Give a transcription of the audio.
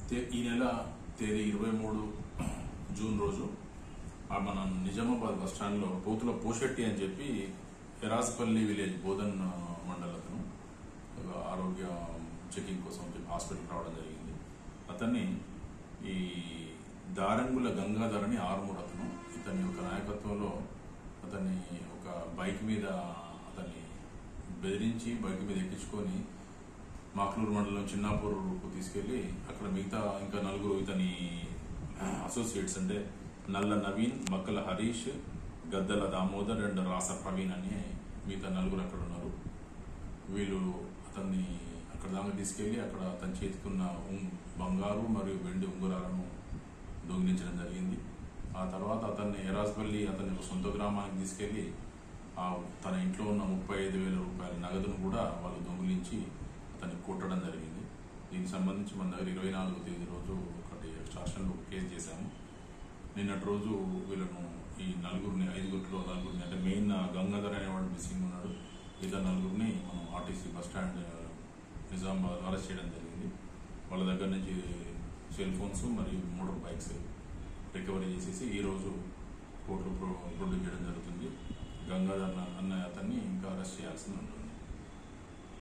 ఈ నెల తేదీ 23 జూన్ రోజు మన నిజామాబాద్ బస్ స్టాండ్ లో పోతుల పోషెట్టి అని చెప్పి ఎరాజ్పల్లి విలేజ్ బోధన్ మండలతను ఆరోగ్య చెకింగ్ కోసం హాస్పిటల్ రావడం జరిగింది. అతన్ని ఈ దారంగుల గంగాధర్ అని ఆర్మూర్ అతను, ఇతని యొక్క నాయకత్వంలో అతన్ని ఒక బైక్ మీద అతన్ని బెదిరించి బైక్ మీద ఎక్కించుకొని మాక్లూరు మండలం చిన్నాపూర్కు తీసుకెళ్లి అక్కడ మిగతా ఇంకా నలుగురు ఇతని అసోసియేట్స్ అంటే నల్ల నవీన్, మక్కల హరీష్, గద్దల దామోదర్ అండ్ రాస ప్రవీణ్ అని మిగతా నలుగురు అక్కడ ఉన్నారు. వీళ్ళు అతన్ని అక్కడ దాకా తీసుకెళ్లి అక్కడ అతని చేతికున్న బంగారు మరియు వెండి ఉంగరాలను దొంగిలించడం జరిగింది. ఆ తర్వాత అతన్ని ఎరాజ్పల్లి అతని సొంత గ్రామానికి తీసుకెళ్లి తన ఇంట్లో ఉన్న 35,000 రూపాయల నగదును కూడా వాళ్ళు దొంగిలించి అతన్ని కొట్టడం జరిగింది. దీనికి సంబంధించి మన దగ్గర 24వ తేదీ రోజు ఒకటి స్టేషన్లో కేసు చేశాము. నిన్నటి రోజు వీళ్ళను ఈ ఐదుగురిలో నలుగురిని అంటే మెయిన్ గంగాధర్ అనేవాడు మిస్సింగ్ ఉన్నాడు. ఇతర నలుగురిని మనం RTC bus stand Nizamabad arrest చేయడం జరిగింది. వాళ్ళ దగ్గర నుంచి సెల్ ఫోన్స్ మరియు మోటార్ బైక్స్ రికవరీ చేసేసి ఈ రోజు కోర్టులో ప్రొడ్యూస్ చేయడం జరుగుతుంది. గంగాధర్ అన్న అతన్ని ఇంకా అరెస్ట్ చేయాల్సి ఉంటుంది.